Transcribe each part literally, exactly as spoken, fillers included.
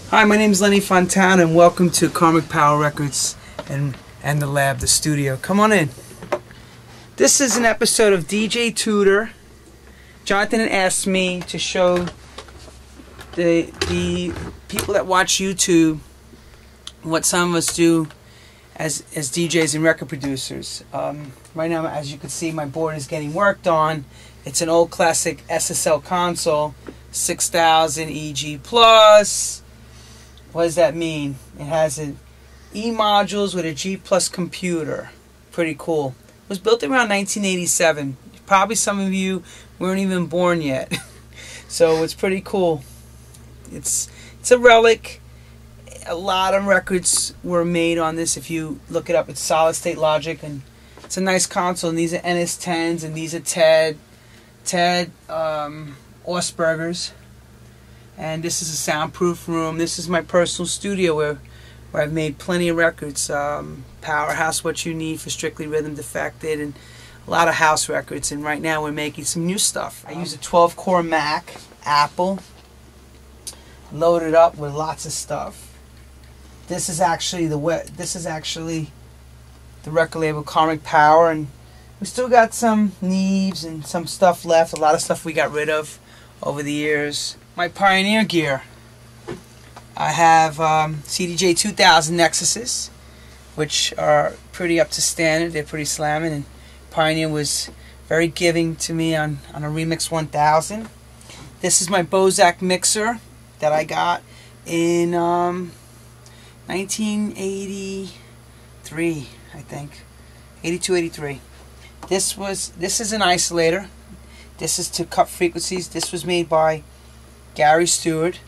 Hi, my name is Lenny Fontana, and welcome to Karmic Power Records and and the lab, the studio. Come on in. This is an episode of D J Tutor. Jonathan asked me to show the the people that watch YouTube what some of us do as as D Js and record producers. Um, right now, as you can see, my board is getting worked on. It's an old classic S S L console, six thousand E G plus. What does that mean? It has an E modules with a G plus computer. Pretty cool. It was built around nineteen eighty-seven. Probably some of you weren't even born yet. So it's pretty cool. It's it's a relic. A lot of records were made on this. If you look it up, it's solid state logic, and it's a nice console. And these are N S tens, and these are Ted Ted um, Osbergers. And this is a soundproof room. This is my personal studio where, where I've made plenty of records. Um, Powerhouse, What You Need for Strictly Rhythm Defected, and a lot of house records. And right now we're making some new stuff. I use a twelve core Mac, Apple, loaded up with lots of stuff. This is actually the we this is actually the record label Karmic Power, and we still got some Neves and some stuff left. A lot of stuff we got rid of over the years. My Pioneer gear. I have um, C D J two thousand Nexuses, which are pretty up to standard. They're pretty slamming, and Pioneer was very giving to me on, on a Remix one thousand. This is my Bozak mixer that I got in um, nineteen eighty-three, I think. eighty-two, eighty-three. This was this is an isolator. This is to cut frequencies. This was made by Gary Stewart.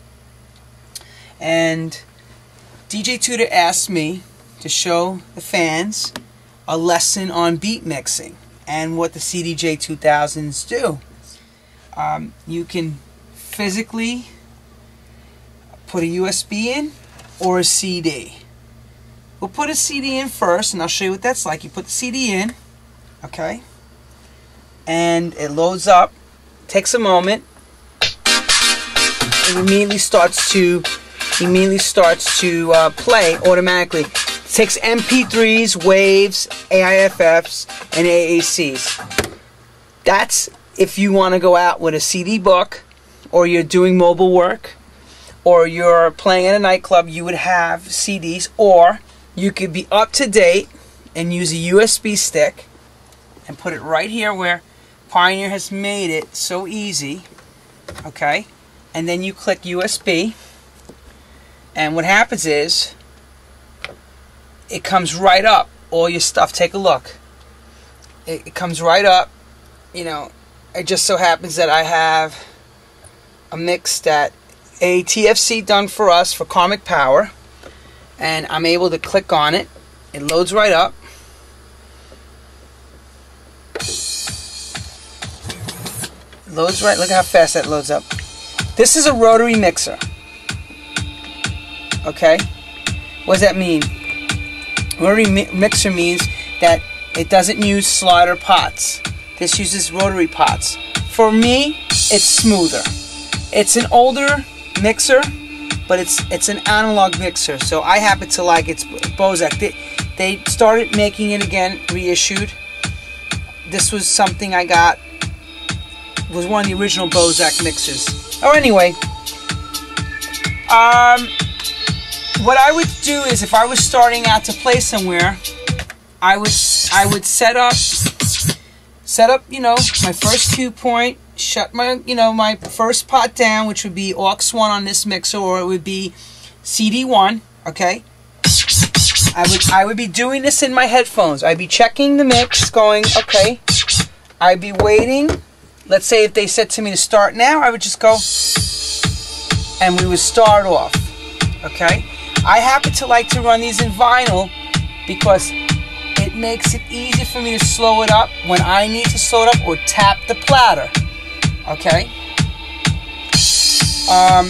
And D J Tutor asked me to show the fans a lesson on beat mixing and what the C D J two thousands do. Um, you can physically put a U S B in or a C D. We'll put a C D in first, and I'll show you what that's like. You put the C D in, okay, and it loads up. Takes a moment. It immediately starts to immediately starts to uh, play automatically. It takes M P threes, waves, A I F Fs, and A A Cs. That's if you want to go out with a C D book, or you're doing mobile work, or you're playing at a nightclub. You would have C Ds, or you could be up to date and use a U S B stick and put it right here where Pioneer has made it so easy. Okay, and then you click U S B, and what happens is it comes right up, all your stuff. Take a look. It, it comes right up. You know, it just so happens that I have a mix that a T F C done for us for Karmic Power, and I'm able to click on it. It loads right up. It loads right. Look how fast that loads up. This is a rotary mixer. Okay? What does that mean? Rotary mi mixer means that it doesn't use slider pots. This uses rotary pots. For me, it's smoother. It's an older mixer, but it's it's an analog mixer. So I happen to like it's Bozak. They, they started making it again, reissued. This was something I got. It was one of the original Bozak mixers. Oh, anyway, um, what I would do is, if I was starting out to play somewhere, I would I would set up set up you know my first cue point, shut my you know my first pot down, which would be aux one on this mixer, or it would be C D one. Okay, I would I would be doing this in my headphones. I'd be checking the mix, going okay. I'd be waiting. Let's say if they said to me to start now, I would just go, and we would start off, okay? I happen to like to run these in vinyl because it makes it easy for me to slow it up when I need to slow it up or tap the platter, okay? Um,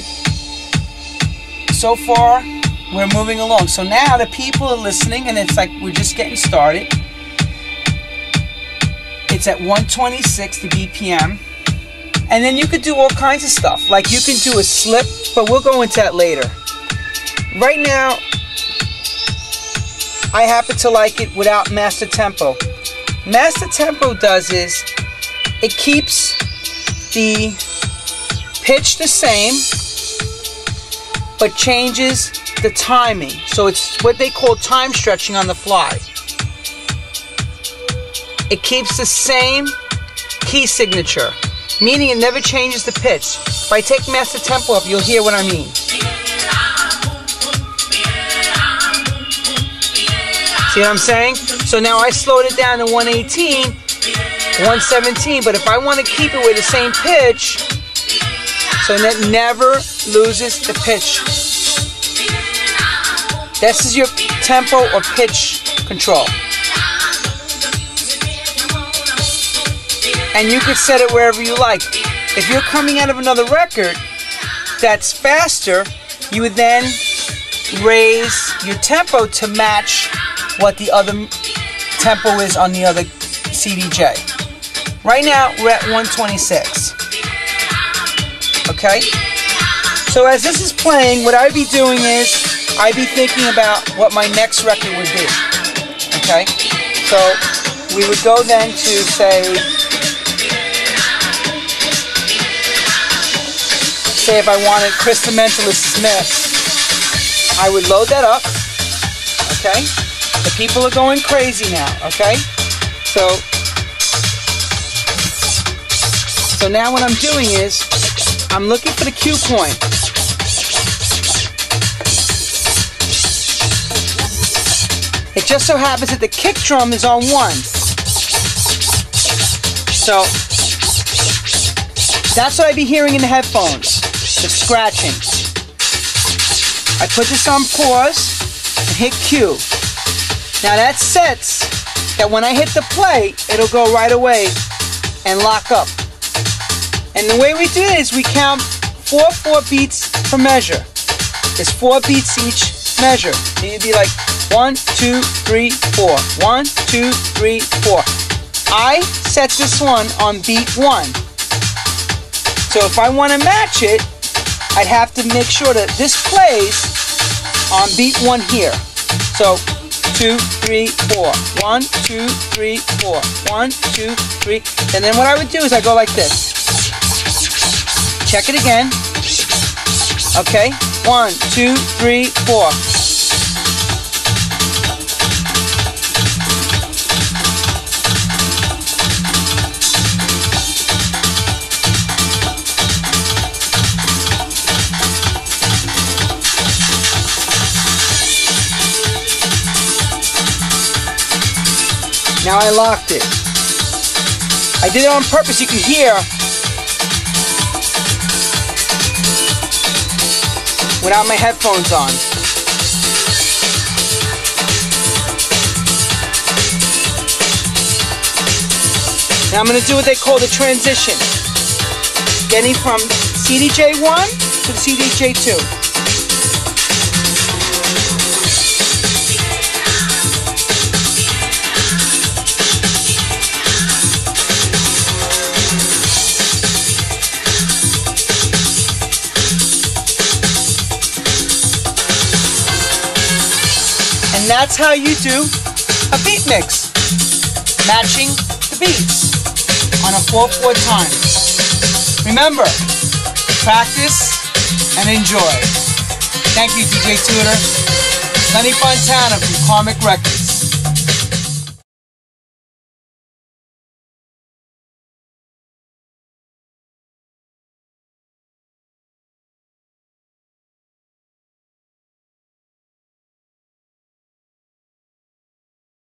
so far, we're moving along. So now the people are listening, and it's like we're just getting started. It's at one twenty-six, the B P M. And then you could do all kinds of stuff. Like you can do a slip, but we'll go into that later. Right now, I happen to like it without master tempo. Master tempo does is, it keeps the pitch the same, but changes the timing. So it's what they call time stretching on the fly. It keeps the same key signature, meaning it never changes the pitch. If I take master tempo up, you'll hear what I mean. See what I'm saying? So now I slowed it down to one eighteen, one seventeen, but if I want to keep it with the same pitch, so that it never loses the pitch. This is your tempo or pitch control. And you could set it wherever you like. If you're coming out of another record that's faster, you would then raise your tempo to match what the other tempo is on the other C D J. Right now, we're at one twenty-six. Okay? So as this is playing, what I'd be doing is, I'd be thinking about what my next record would be. Okay? So, we would go then to, say, say if I wanted Christamentalist Smith, I would load that up. Okay? The people are going crazy now, okay? So, so now what I'm doing is, I'm looking for the cue point. It just so happens that the kick drum is on one. So, that's what I'd be hearing in the headphones, the scratching. I put this on pause and hit cue. Now that sets that when I hit the play, it'll go right away and lock up. And the way we do it is we count four, four beats per measure. There's four beats each measure. So you'd be like one, two, three, four. One, two, three, four. I set this one on beat one. So if I want to match it, I'd have to make sure that this plays on beat one here. So two, three, four. One, two, three, four. One, two, three. And then what I would do is I go like this. Check it again. Okay. One, two, three, four. Now I locked it. I did it on purpose. You can hear without my headphones on. Now I'm going to do what they call the transition. Getting from C D J one to the C D J two. And that's how you do a beat mix, matching the beats on a four four time. Remember, practice and enjoy. Thank you, D J Tutor. Lenny Fontana from Karmic Records.